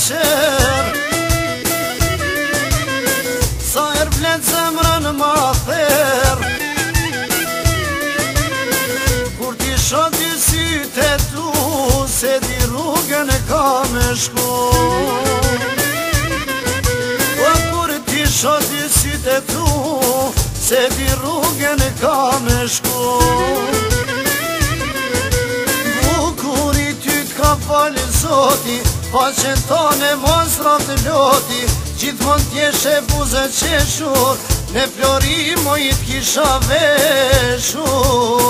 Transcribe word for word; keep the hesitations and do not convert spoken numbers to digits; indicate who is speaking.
Speaker 1: qer Sa er vlet zemrën ma ther Kur ti shoh dy sytë e tu Se di rrugën e ka me shku O kur ti shoh dy sytë e tu Se di rrugën e ka me shku Bukuri ty t'ka falë Zoti Faqen tane mos rafë të loti Gjithmon t'jeshe buzë qeshur Me flori mojit kisha veshur